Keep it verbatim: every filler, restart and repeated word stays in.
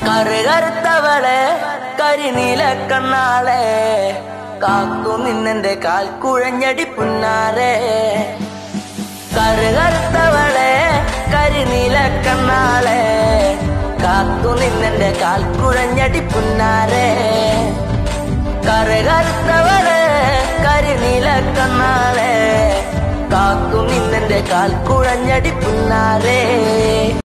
കറുകറുത്തവളെ കരിനീല കണ്ണാളെ കാത്തു നിന്നെന്റെ കാൽ കുഴഞ്ഞടി പുന്നാരെ. കറുകറുത്തവളെ കരിനീല കണ്ണാളെ കാത്തു നിന്നെന്റെ കാൽ കുഴഞ്ഞടി പുന്നാരെ. കറുകറുത്തവളെ കരിനീല കണ്ണാളെ കാത്തു നിന്നെന്റെ കാൽ കുഴഞ്ഞടി പുന്നാരെ.